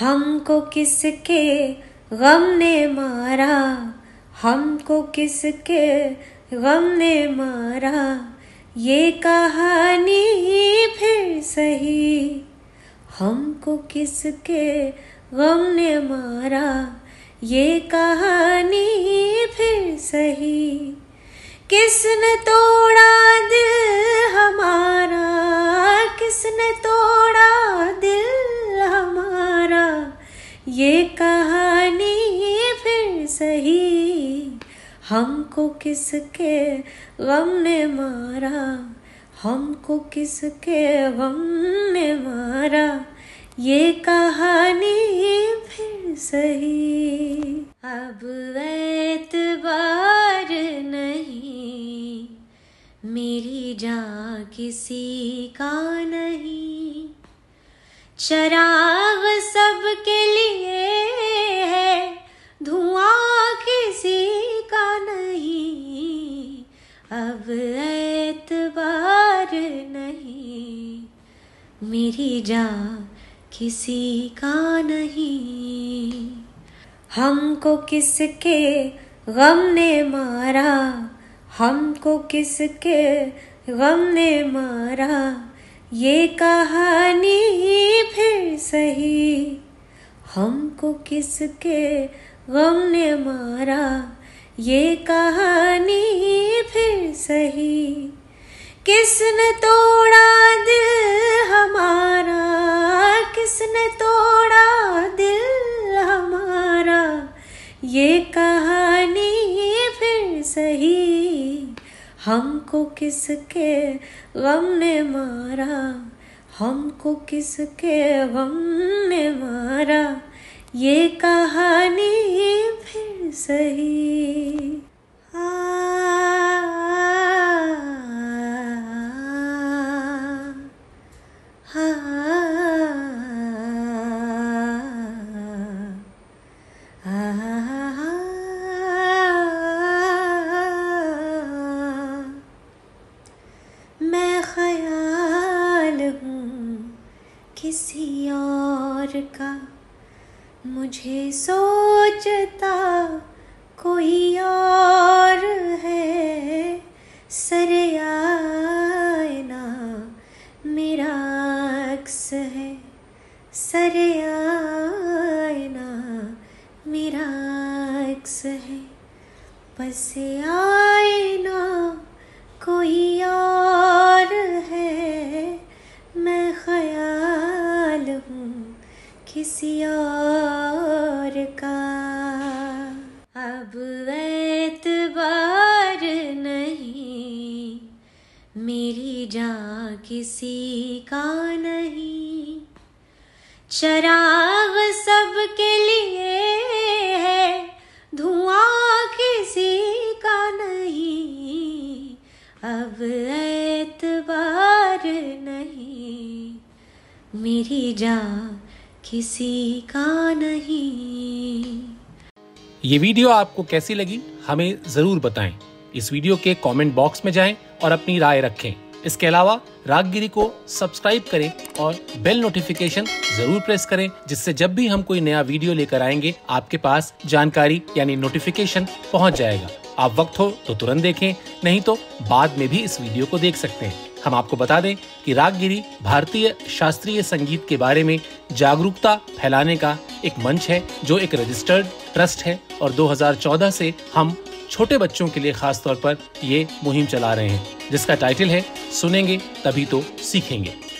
हमको किसके गम ने मारा, हमको किसके गम ने मारा, ये कहानी फिर सही। हमको किसके गम ने मारा, ये कहानी फिर सही। किसने तोड़ा दिल हमारा, किसने तोड़ा दिल हमारा, ये कहानी फिर सही। हमको किसके गम ने मारा, हमको किसके गम ने मारा, ये कहानी फिर सही। अब एतबार नहीं, मेरी जान किसी का नहीं। चराग सबके लिए है, धुआं किसी का नहीं। अब एतबार नहीं, मेरी जान किसी का नहीं। हमको किसके गम ने मारा, हमको किसके गम ने मारा, ये कहानी फिर सही। हमको किसके गम ने मारा, ये कहानी फिर सही। किसने तोड़ा दिल हमारा, किसने तोड़ा दिल हमारा, ये कहानी फिर सही। हमको किसके गम ने मारा, हमको किसके गम ने मारा, ये कहानी फिर सही। मैं ख्याल हूँ किसी और का, मुझे सोचता कोई और है। सरे आईना मेरा अक्स है, सरे आईना मेरा अक्स है। बस आईना कोई और है, मैं ख्याल हूँ किसी और का। अब एतबार नहीं, मेरी जान किसी का नहीं। चराग सबके लिए है, धुआं किसी का नहीं। अब एतबार नहीं, मेरी जान किसी का नहीं। ये वीडियो आपको कैसी लगी हमें जरूर बताएं। इस वीडियो के कमेंट बॉक्स में जाएं और अपनी राय रखें। इसके अलावा रागगिरी को सब्सक्राइब करें और बेल नोटिफिकेशन जरूर प्रेस करें, जिससे जब भी हम कोई नया वीडियो लेकर आएंगे आपके पास जानकारी यानी नोटिफिकेशन पहुंच जाएगा। आप वक्त हो तो तुरंत देखें, नहीं तो बाद में भी इस वीडियो को देख सकते हैं। हम आपको बता दें कि रागगिरी भारतीय शास्त्रीय संगीत के बारे में जागरूकता फैलाने का एक मंच है, जो एक रजिस्टर्ड ट्रस्ट है और 2014 से हम छोटे बच्चों के लिए खास तौर पर ये मुहिम चला रहे हैं, जिसका टाइटल है सुनेंगे तभी तो सीखेंगे।